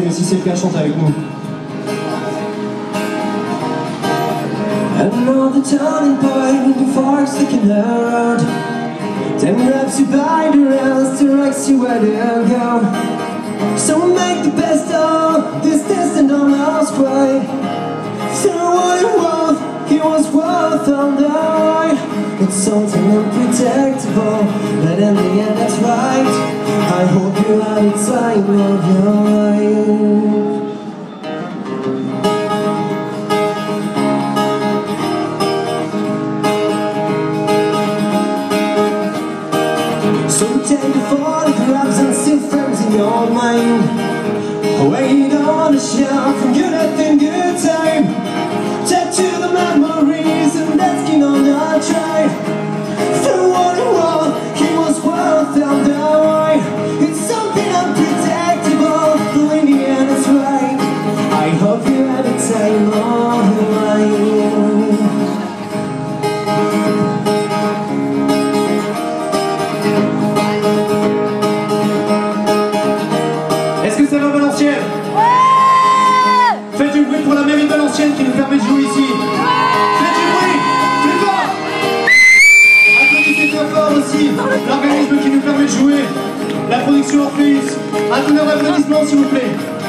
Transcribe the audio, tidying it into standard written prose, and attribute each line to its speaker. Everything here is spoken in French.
Speaker 1: mais si c'est le cas, chante avec nous.
Speaker 2: Another turning point, the fork's sticking around. Then grabs you by the hands, directs you where to go. So make the best of this distant almost way. So what it was, he was worth on the way. It's something unpredictable, but in the end it's right. I hope you had a time of your life. So take the photographs and still frames in your mind. Wait on the shelf and good at the good time. Tattoo the memories and asking on the try. For what it was, he was worth on the way. It's something unpredictable, but in the end it's right. I hope you had a time of your life.
Speaker 1: Est-ce que ça va, Valenciennes? Ouais! Faites du bruit pour la mairie de Valenciennes qui nous permet de jouer ici. Ouais! Faites du bruit! Plus fort! Applaudissez très fort aussi l'organisme qui nous permet de jouer, la production Orpheus. Un tonnerre d'applaudissements s'il vous plaît.